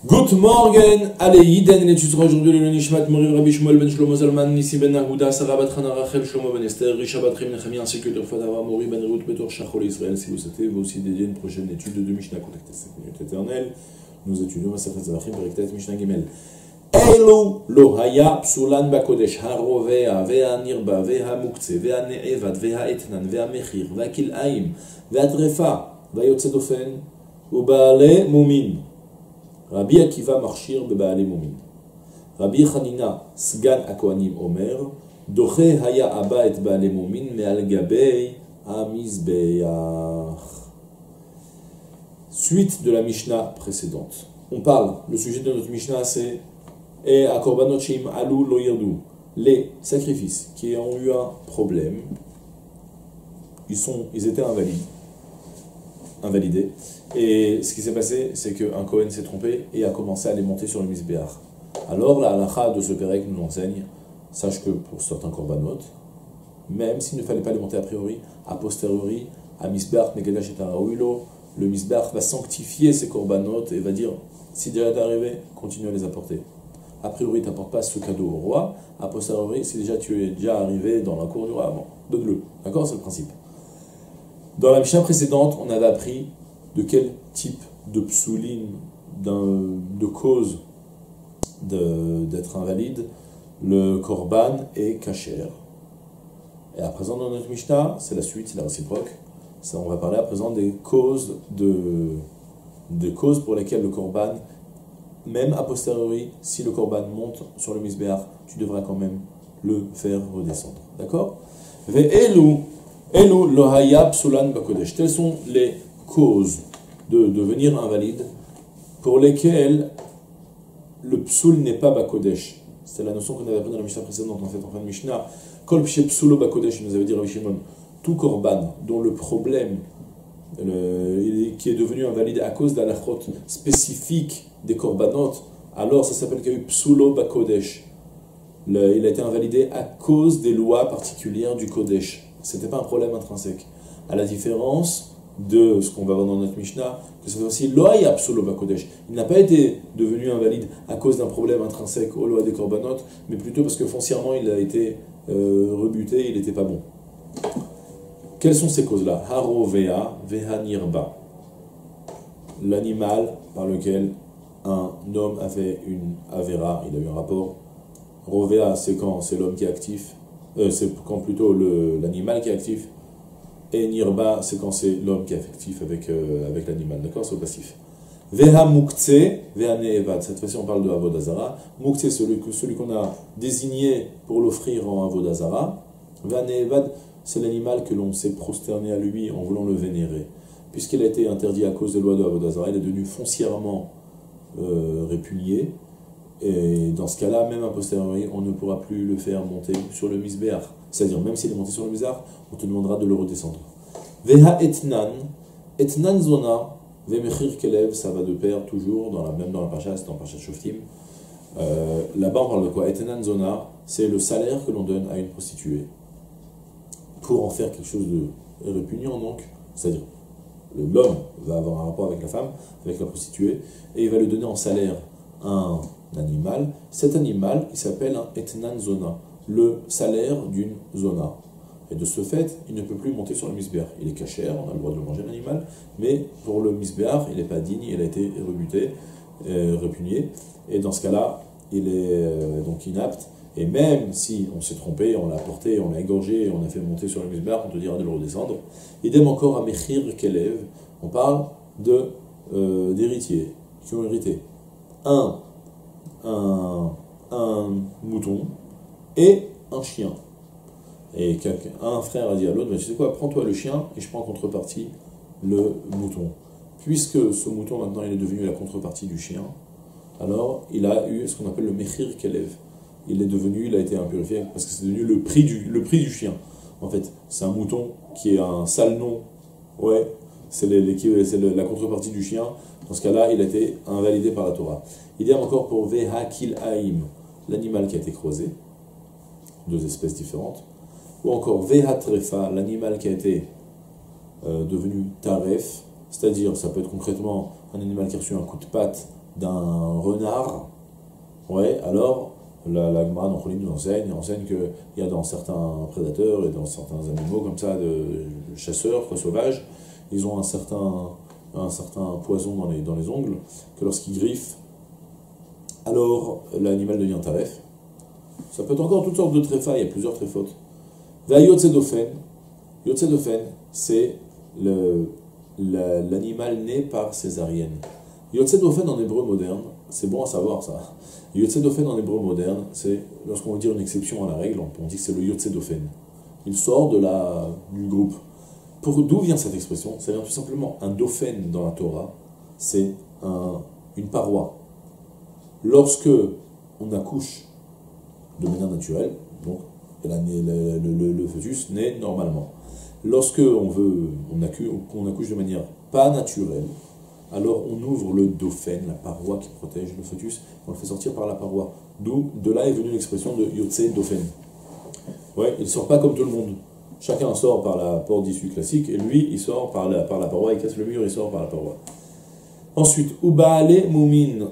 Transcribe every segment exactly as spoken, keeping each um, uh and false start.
Good morning, allez, Yiden, l'étude aujourd'hui le Nishmat, Mori Rabbi Shmuel ben Shlomo Zalman, Nissi ben Nahuda, Sarah bat Hana Rachel, Shlomo ben Esther, Risha bat Rim Nechami, ainsi que deux fois d'avoir Mori ben Ruth, Betor Shachol Israël. Si vous souhaitez, vous aussi dédier une prochaine étude de Mishnah, contactez cinq minutes éternelles. Nous étudions Masechet Zavachim, Periktet Mishnah Gimel. Elu lo haya psulan bakodesh harovea vea nirba vea muktse vea ne'evad vea etnan vea mechir vea kil'aim vea trefa vea yotzedofen ubaale mumin. Rabbi Akiva marchir bebaale mumin. Rabbi Chanina sgan akohanim omer doche haya aba et baale mumin me'al gabei amizbeach. Suite de la Mishnah précédente. On parle, le sujet de notre Mishnah c'est et à korbanot sheim alu lo yirdu, les sacrifices qui ont eu un problème, ils, sont, ils étaient invalides, invalidés. Et ce qui s'est passé, c'est qu'un Kohen s'est trompé et a commencé à les monter sur le misbéach. Alors la halakha de ce Pérec nous enseigne, sache que pour certains korbanot, même s'il ne fallait pas les monter a priori, a posteriori, à misbéach mekedash et araouilo, le misbéach va sanctifier ces korbanot et va dire, si déjà t'es arrivé, continue à les apporter. A priori, tu n'apportes pas ce cadeau au roi. A posteriori, si déjà tu es déjà arrivé dans la cour du roi, bon, donne-le. D'accord? C'est le principe. Dans la Mishnah précédente, on avait appris de quel type de psoulin, de cause d'être invalide, le korban est kasher. Et à présent, dans notre Mishnah, c'est la suite, c'est la réciproque. Ça, on va parler à présent des causes, de, des causes pour lesquelles le korban, même a posteriori, si le korban monte sur le misbéach, tu devras quand même le faire redescendre. D'accord? Ve'elu, elu lo haya psulan bakodesh. Telles sont les causes de devenir invalide pour lesquelles le psoul n'est pas bakodesh. C'est la notion qu'on avait appris dans la Mishnah précédente, en fait, en fin de Mishnah. Kol pshe psulo bakodesh, nous avait dit Rabbi Shimon, tout korban dont le problème le, qui est devenu invalide à cause d'halachot spécifique des korbanot, alors ça s'appelle qu'il y a eu psulo bakodesh. Le, il a été invalidé à cause des lois particulières du kodesh. C'était pas un problème intrinsèque. À la différence de ce qu'on va voir dans notre Mishnah, que cette fois-ci, lo haya psulo bakodesh. Il n'a pas été devenu invalide à cause d'un problème intrinsèque aux lois des korbanot, mais plutôt parce que foncièrement il a été euh, rebuté, il n'était pas bon. Quelles sont ces causes-là? Harovea veha nirba. L'animal par lequel un homme a fait une avera, il a eu un rapport. Rovea, c'est quand c'est l'homme qui est actif, euh, c'est quand plutôt l'animal qui est actif. Et nirba, c'est quand c'est l'homme qui est actif avec, euh, avec l'animal. D'accord? C'est au passif. Veha muktse, veha ne'evad. Cette fois-ci, on parle de avodazara. Muktse, celui, celui qu'on a désigné pour l'offrir en avodazara. Veha ne'evad, c'est l'animal que l'on s'est prosterné à lui en voulant le vénérer. Puisqu'il a été interdit à cause des lois de avodazara, il est devenu foncièrement Euh, répugné, et dans ce cas-là, même a posteriori, on ne pourra plus le faire monter sur le misbéach. C'est-à-dire, même s'il est monté sur le misbéach, on te demandera de le redescendre. Veha etnan, etnan zona, vemechir kelev, ça va de pair toujours, dans la, même dans la pacha, c'est dans la pacha shoftim. Euh, Là-bas, on parle de quoi? Etnan zona, c'est le salaire que l'on donne à une prostituée pour en faire quelque chose de répugnant, donc, c'est-à-dire, l'homme va avoir un rapport avec la femme, avec la prostituée, et il va lui donner en salaire un animal. Cet animal, il s'appelle un etnan zona, le salaire d'une zona. Et de ce fait, il ne peut plus monter sur le misbéach. Il est cachère, on a le droit de le manger l'animal, mais pour le misbéach, il n'est pas digne, il a été rebuté, euh, répugné, et dans ce cas-là, il est euh, donc inapte. Et même si on s'est trompé, on l'a porté, on l'a égorgé, on a fait monter sur le misbéach, on te dira de le redescendre. Idem encore à mechir kelev, on parle de euh, d'héritiers qui ont hérité un, un, un mouton et un chien. Et un frère a dit à l'autre, mais tu sais quoi, prends-toi le chien et je prends en contrepartie le mouton. Puisque ce mouton maintenant il est devenu la contrepartie du chien, alors il a eu ce qu'on appelle le mechir kelev. Il est devenu, il a été impurifié parce que c'est devenu le prix du, le prix du chien. En fait, c'est un mouton qui est un sale nom. Ouais, c'est la contrepartie du chien. Dans ce cas-là, il a été invalidé par la Torah. Il y a encore pour Veha Kil'aim, l'animal qui a été creusé, deux espèces différentes. Ou encore Veha Trefa, l'animal qui a été euh, devenu Taref, c'est-à-dire, ça peut être concrètement un animal qui a reçu un coup de patte d'un renard, ouais, alors la, la Gemara dans Cholim nous enseigne, enseigne qu'il y a dans certains prédateurs et dans certains animaux comme ça, de chasseurs, quoi, sauvages, ils ont un certain, un certain poison dans les, dans les ongles, que lorsqu'ils griffent, alors l'animal devient taref. Ça peut être encore toutes sortes de tréfas, il y a plusieurs tréfautes. Va Yotzedofen, Yotzedofen, c'est le, la, l'animal né par césarienne. Yotzedofen en hébreu moderne, c'est bon à savoir ça. Yotzedofen en hébreu moderne, c'est lorsqu'on veut dire une exception à la règle, on dit que c'est le Yotzedofen. Il sort de la, du groupe. Pour d'où vient cette expression? Ça vient tout simplement, un dauphin dans la Torah, c'est un, une paroi. Lorsque on accouche de manière naturelle, donc le, le, le, le fœtus naît normalement. Lorsque on veut, on accouche, on accouche de manière pas naturelle, alors on ouvre le dauphin, la paroi qui protège le fœtus, on le fait sortir par la paroi. D'où, de là est venue l'expression de Yotze Dauphin. Ouais, il ne sort pas comme tout le monde. Chacun sort par la porte d'issue classique, et lui, il sort par la, par la paroi, il casse le mur, il sort par la paroi. Ensuite, Ubaale Moumin.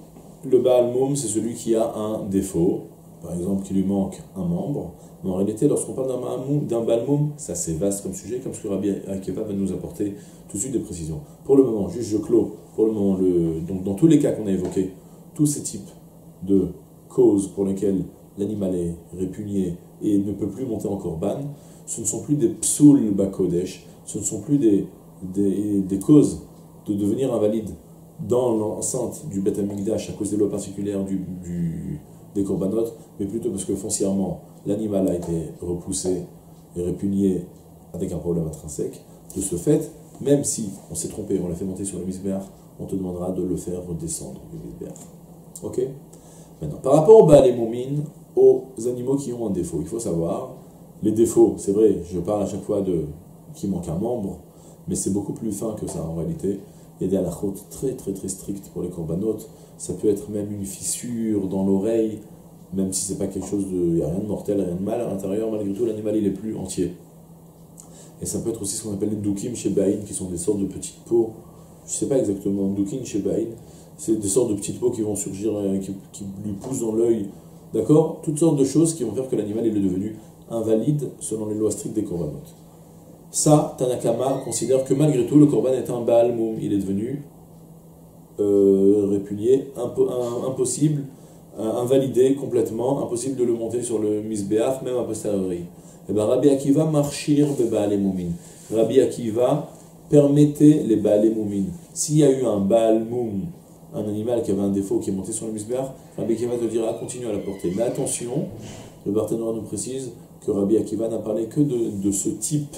Le Baal Moum, c'est celui qui a un défaut, par exemple, qui lui manque un membre. Mais en réalité, lorsqu'on parle d'un Baal Moum, c'est assez vaste comme sujet, comme ce que Rabbi Akiva va nous apporter tout de suite des précisions. Pour le moment, juste je clôt, pour le moment, le, donc dans tous les cas qu'on a évoqués, tous ces types de causes pour lesquelles l'animal est répugné et ne peut plus monter en korban, ce ne sont plus des psoul bakodesh, ce ne sont plus des, des, des causes de devenir invalide dans l'enceinte du Beth Amikdash à cause des lois particulières du, du, des korbanot, mais plutôt parce que foncièrement l'animal a été repoussé et répugné avec un problème intrinsèque. De ce fait, même si on s'est trompé, on l'a fait monter sur le misbéach, on te demandera de le faire redescendre du misbéach. Ok? Maintenant, par rapport aux Baal et Moumin, aux animaux qui ont un défaut, il faut savoir, les défauts, c'est vrai, je parle à chaque fois de qu'il manque un membre, mais c'est beaucoup plus fin que ça en réalité. Il y a des halachot très très très strictes pour les corbanotes. Ça peut être même une fissure dans l'oreille, même si c'est pas quelque chose de... Il n'y a rien de mortel, rien de mal à l'intérieur, malgré tout l'animal il est plus entier. Et ça peut être aussi ce qu'on appelle les doukim chez Baïn, qui sont des sortes de petites peaux. Je sais pas exactement, doukim chez Baïn, c'est des sortes de petites peaux qui vont surgir, qui, qui lui poussent dans l'œil. D'accord? Toutes sortes de choses qui vont faire que l'animal il est devenu invalide selon les lois strictes des corbanotes. Ça, Tanakama considère que malgré tout, le korban est un Baal Moum. Il est devenu euh, répugné, impo un, impossible, un, invalidé complètement, impossible de le monter sur le misbéach, même a posteriori. Et bien Rabbi Akiva marchir be Baal Moumin. Rabbi Akiva permettait les Baal Moumin. S'il y a eu un Baal Moum, un animal qui avait un défaut qui est monté sur le misbéach, Rabbi Akiva te dira continue à la porter. Mais attention, le Barthénora nous précise que Rabbi Akiva n'a parlé que de, de ce type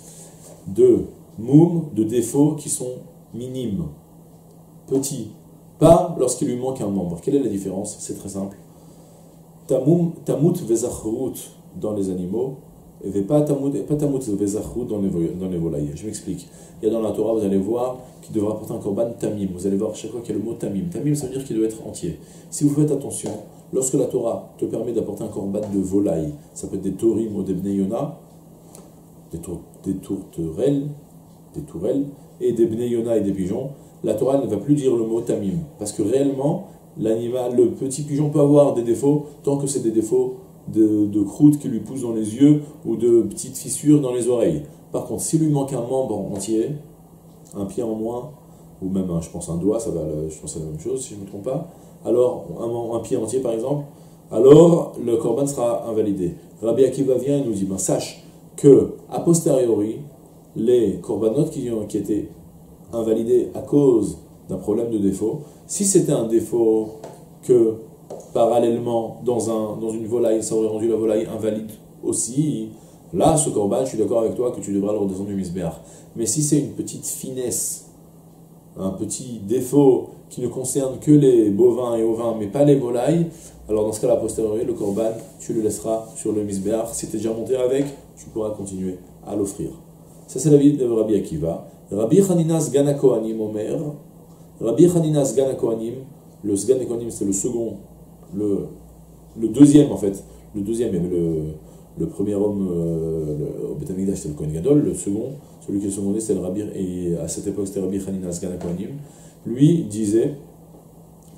de moum, de défauts qui sont minimes, petits, pas lorsqu'il lui manque un membre. Quelle est la différence? C'est très simple. Tamut vezachrut dans les animaux, et pas tamut vezachrut dans les, dans les volailles. Je m'explique. Il y a dans la Torah, vous allez voir, qu'il devra porter un korban tamim. Vous allez voir chaque fois qu'il y a le mot tamim. Tamim, ça veut dire qu'il doit être entier. Si vous faites attention, lorsque la Torah te permet d'apporter un korban de volaille, ça peut être des torim ou des bnei yona, des, tour, des tourterelles, des tourelles, et des bnei yona et des pigeons, la Torah ne va plus dire le mot tamim. Parce que réellement, l'animal, le petit pigeon peut avoir des défauts, tant que c'est des défauts de, de croûte qui lui poussent dans les yeux, ou de petites fissures dans les oreilles. Par contre, s'il lui manque un membre entier, un pied en moins, ou même, un, je pense, un doigt, ça va, je pense à la même chose, si je ne me trompe pas, alors, un, un pied entier par exemple, alors le korban sera invalidé. Rabbi Akiva vient et nous dit, ben, sache que, a posteriori, les corbanotes qui, ont, qui étaient invalidés à cause d'un problème de défaut, si c'était un défaut que, parallèlement, dans, un, dans une volaille, ça aurait rendu la volaille invalide aussi, là, ce korban, je suis d'accord avec toi que tu devras le redescendre du misbéach. Mais si c'est une petite finesse, un petit défaut qui ne concerne que les bovins et ovins, mais pas les volailles, alors dans ce cas-là, a posteriori, le korban, tu le laisseras sur le misbéach. Si tu es déjà monté avec, tu pourras continuer à l'offrir. Ça, c'est l'avis de Rabbi Akiva. Rabbi Hanina Sgan HaKohanim Omer. Rabbi Hanina Sgan HaKohanim, le Sgan HaKohanim, c'est le second, le, le deuxième en fait. Le deuxième, il y avait le, le premier homme euh, le, au Beth Amikdash, c'était le Kohen Gadol. Le second, celui qui est secondé, c'était le Rabbi, et à cette époque, c'était Rabbi Hanina Sgan HaKohanim. Lui disait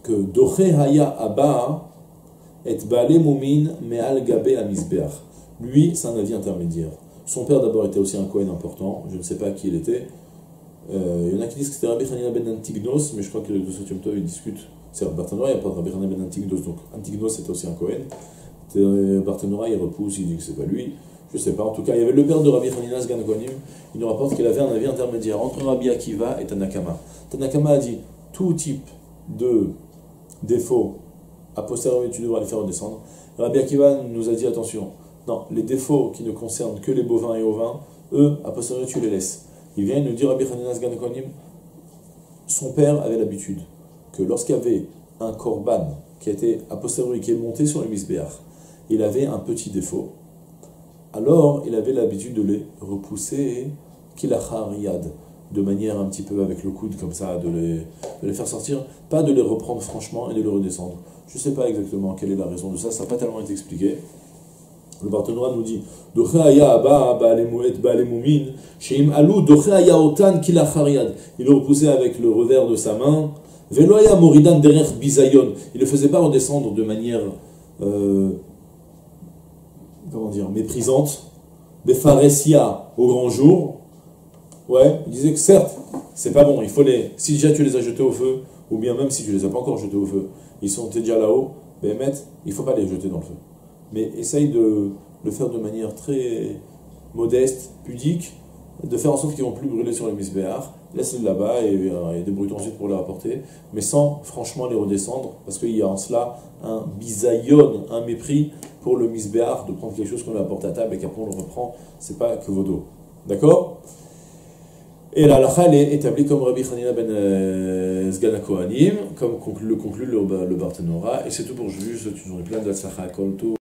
que Doche Haya Abba et Baale Moumin Me'al Gabe Amizbeach. Lui, c'est un avis intermédiaire. Son père d'abord était aussi un Kohen important, je ne sais pas qui il était. Euh, il y en a qui disent que c'était Rabbi Hanina ben Antignos, mais je crois que de ce Yom Tov ils discutent. C'est Barthénora, il n'y a pas de Rabbi Hanina ben Antignos, donc Antignos c'était aussi un Kohen. Barthénora il repousse, il dit que c'est pas lui. Je sais pas, en tout cas, il y avait le père de Rabbi Hanina Sgan Kohanim, il nous rapporte qu'il avait un avis intermédiaire entre Rabbi Akiva et Tanakama. Tanakama a dit tout type de défauts, a posteriori tu devras les faire redescendre. Rabbi Akiva nous a dit attention, non, les défauts qui ne concernent que les bovins et ovins, eux, a posteriori tu les laisses. Il vient, il nous dit Rabbi Hanina Sgan Kohanim, son père avait l'habitude que lorsqu'il y avait un korban qui était a posteriori, qui est monté sur le misbéach, il avait un petit défaut. Alors, il avait l'habitude de les repousser, kilachariyad, de manière un petit peu avec le coude, comme ça, de les, de les faire sortir, pas de les reprendre franchement et de les redescendre. Je ne sais pas exactement quelle est la raison de ça, ça n'a pas tellement été expliqué. Le Barthénora nous dit Doche haya abba ba'alemuet ba'alemumin, sheim alou doche haya otan kilachariyad. Il le repoussait avec le revers de sa main. Velo haya moridan derech bizayon. Il ne le faisait pas redescendre de manière. Euh, comment dire, méprisante, Befaresia au grand jour, ouais, il disait que certes, c'est pas bon, il faut les, si déjà tu les as jetés au feu, ou bien même si tu les as pas encore jetés au feu, ils sont déjà là-haut, ben mettre, il faut pas les jeter dans le feu. Mais essaye de le faire de manière très modeste, pudique, de faire en sorte qu'ils vont plus brûler sur les misbéach, laisse-les là-bas et, euh, et débrouille-toi ensuite pour les rapporter, mais sans franchement les redescendre, parce qu'il y a en cela un bisayon, un mépris pour le misbéach, de prendre quelque chose qu'on lui apporte à table et qu'après on le reprend, c'est pas que vaudou. D'accord? Et la halakha elle est établie comme Rabbi Hanina ben euh, Sgan Kohanim, comme conclu, le conclut le, le Barthénora, et c'est tout pour aujourd'hui, je souhaite une journée pleine de tzlacha kol tov.